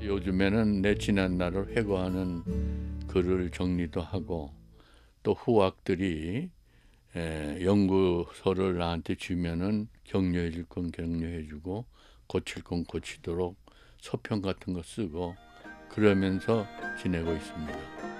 요즘에는 내 지난 날을 회고하는 글을 정리도 하고 또 후학들이 연구서를 나한테 주면은 격려해 줄 건 격려해 주고 고칠 건 고치도록 서평 같은 거 쓰고 그러면서 지내고 있습니다.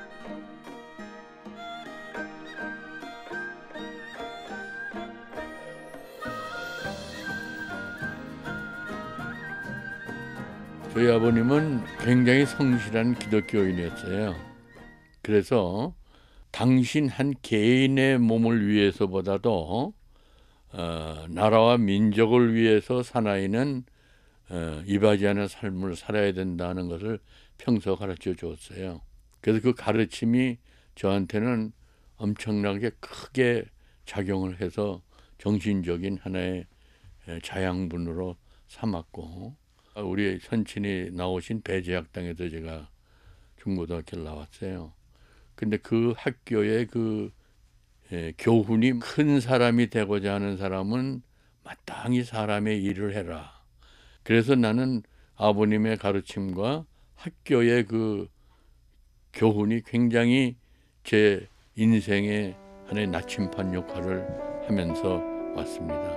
저희 아버님은 굉장히 성실한 기독교인이었어요. 그래서 당신 한 개인의 몸을 위해서보다도 나라와 민족을 위해서 사나이는 이바지하는 삶을 살아야 된다는 것을 평소 가르쳐 주었어요. 그래서 그 가르침이 저한테는 엄청나게 크게 작용을 해서 정신적인 하나의 자양분으로 삼았고, 우리 선친이 나오신 배제학당에서 제가 중고등학교를 나왔어요. 근데 그 학교의 그 교훈이 큰 사람이 되고자 하는 사람은 마땅히 사람의 일을 해라. 그래서 나는 아버님의 가르침과 학교의 그 교훈이 굉장히 제 인생의 하나의 나침반 역할을 하면서 왔습니다.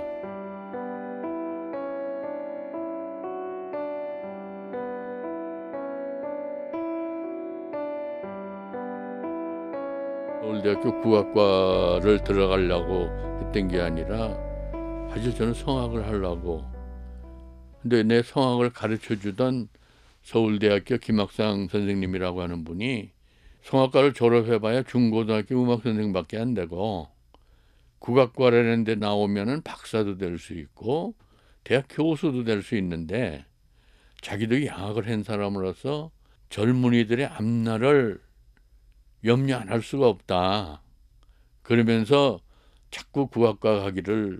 서울대학교 국악과를 들어가려고 했던 게 아니라 사실 저는 성악을 하려고. 근데 내 성악을 가르쳐 주던 서울대학교 김학상 선생님이라고 하는 분이 성악과를 졸업해봐야 중고등학교 음악 선생밖에 안 되고 국악과라는 데 나오면은 박사도 될 수 있고 대학 교수도 될 수 있는데 자기도 양악을 한 사람으로서 젊은이들의 앞날을 염려 안 할 수가 없다. 그러면서 자꾸 국악과 가기를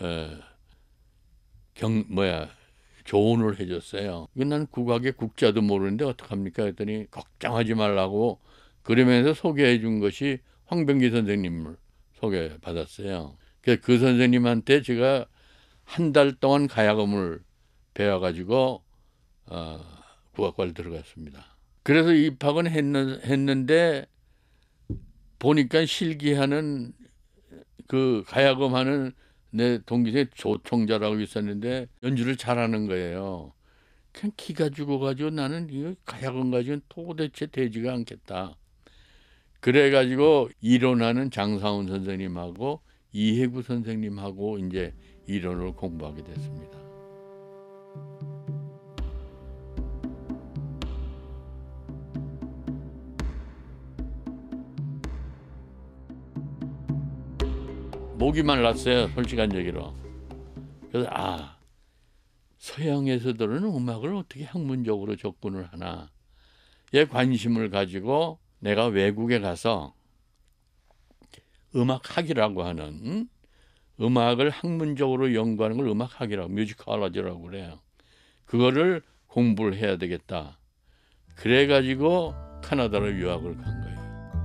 조언을 해줬어요. 난 국악의 국자도 모르는데 어떡합니까 했더니 걱정하지 말라고 그러면서 소개해 준 것이 황병기 선생님을 소개받았어요. 그래서 그 선생님한테 제가 한 달 동안 가야금을 배워가지고 국악과를 들어갔습니다. 그래서 입학은 했는데 보니까 실기하는 그 가야금하는 내 동기생 조총자라고 있었는데 연주를 잘하는 거예요. 그냥 기가 죽어가지고 나는 이거 가야금 가지고는 도대체 되지가 않겠다. 그래가지고 이론하는 장사훈 선생님하고 이해구 선생님하고 이제 이론을 공부하게 됐습니다. 목이 말랐어요, 솔직한 얘기로. 그래서 서양에서들은 음악을 어떻게 학문적으로 접근을 하나 에 관심을 가지고 내가 외국에 가서 음악학이라고 하는 음악을 학문적으로 연구하는 걸 음악학이라고 뮤지컬러지라고 그래요. 그거를 공부를 해야 되겠다. 그래가지고 캐나다로 유학을 간 거예요.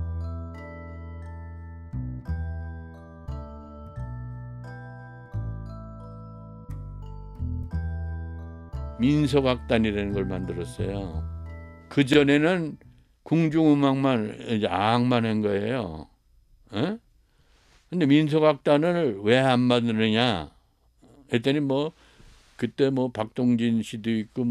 민속악단이라는 걸 만들었어요. 그전에는 궁중음악만 이제 악만 한 거예요. 에? 근데 민속악단을 왜 안 만드느냐 했더니 그때 박동진 씨도 있고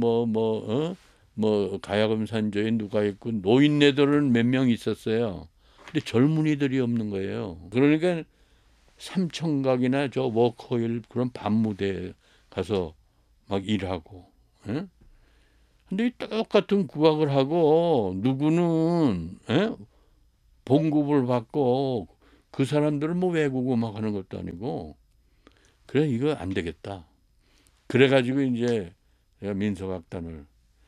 가야금 산조에 누가 있고 노인네들은 몇 명 있었어요. 근데 젊은이들이 없는 거예요. 그러니까 삼청각이나 저 워커힐 그런 밤무대에 가서 막 일하고. 에? 근데 똑같은 국악을 하고 누구는 봉급을 받고 그 사람들은 외국 음악 하는 것도 아니고 그래 이거 안 되겠다. 그래가지고 이제 내가 민속악단을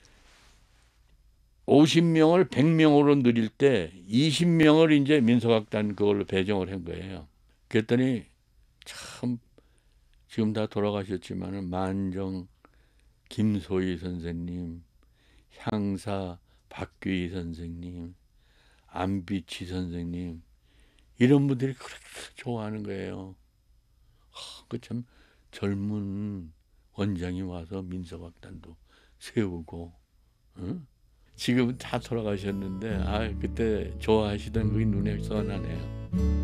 50명을 100명으로 늘릴 때 20명을 이제 민속악단 그걸로 배정을 한 거예요. 그랬더니 참 지금 다 돌아가셨지만은 만정 김소희 선생님, 향사 박규희 선생님, 안비치 선생님 이런 분들이 그렇게 좋아하는 거예요. 그 참 젊은 원장이 와서 민속악단도 세우고, 응? 지금은 다 돌아가셨는데 그때 좋아하시던 그게 눈에 선하네요.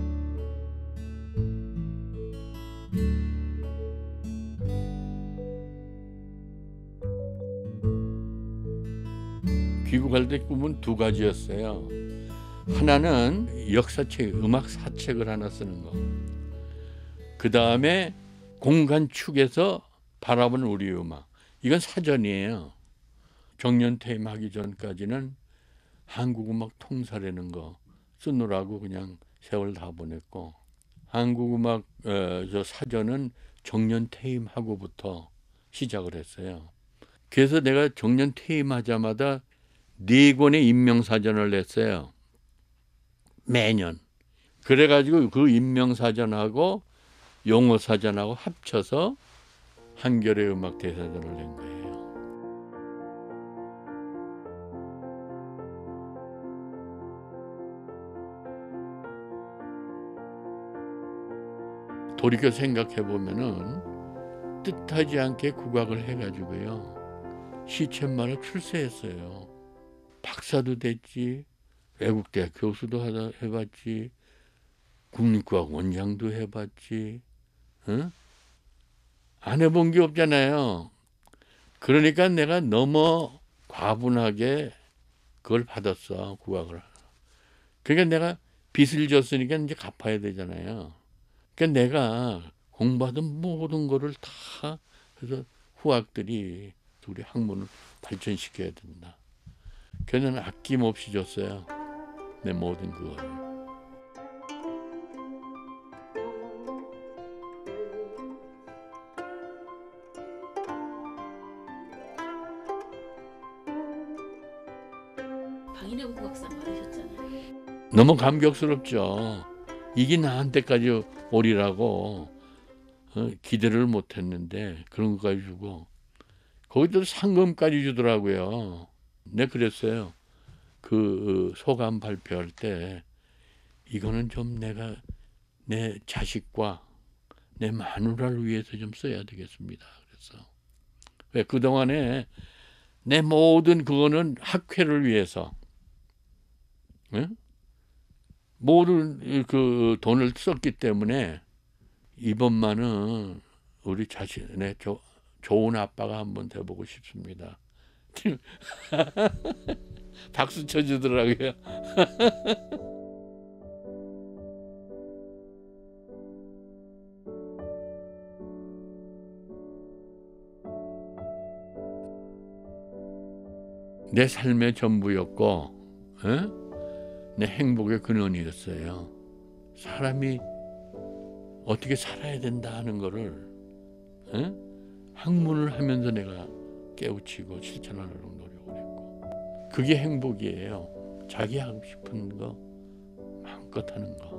귀국할 때 꿈은 두 가지였어요. 하나는 역사책, 음악 사책을 하나 쓰는 거. 그 다음에 공간 축에서 바라보는 우리의 음악. 이건 사전이에요. 정년 퇴임하기 전까지는 한국 음악 통사라는 거 쓰느라고 그냥 세월 다 보냈고, 한국 음악 저 사전은 정년 퇴임하고부터 시작을 했어요. 그래서 내가 정년 퇴임하자마자 4권의 인명사전을 냈어요. 매년. 그래가지고 그 인명사전하고 용어사전하고 합쳐서 한겨레 음악 대사전을 낸 거예요. 돌이켜 생각해 보면은 뜻하지 않게 국악을 해가지고요, 시쳇말을 출세했어요. 박사도 됐지, 외국대학 교수도 해봤지, 국립국악 원장도 해봤지, 응? 안 해본 게 없잖아요. 그러니까 내가 너무 과분하게 그걸 받았어, 국악을. 그러니까 내가 빚을 졌으니까 이제 갚아야 되잖아요. 그러니까 내가 공부하던 모든 거를 다 해서 후학들이 우리 학문을 발전시켜야 된다. 그래서 나는 아낌없이 줬어요, 내 모든 그거를. 박인혜 국악상 받으셨잖아요. 너무 감격스럽죠. 이게 나한테까지 오리라고 기대를 못했는데 그런 것까지 주고, 거기도 상금까지 주더라고요. 내가 그랬어요. 그 소감 발표할 때 이거는 좀 내가 내 자식과 내 마누라를 위해서 좀 써야 되겠습니다. 그래서 왜 그동안에 내 모든 그거는 학회를 위해서, 응? 모든 그 돈을 썼기 때문에 이번만은 우리 자신의 좋은 아빠가 한번 돼보고 싶습니다. 박수 쳐주더라고요. 내 삶의 전부였고, 내 행복의 근원이었어요. 사람이 어떻게 살아야 된다 하는 거를 학문을 하면서 내가 깨우치고 실천하려고 노력을 했고, 그게 행복이에요. 자기 하고 싶은 거 마음껏 하는 거.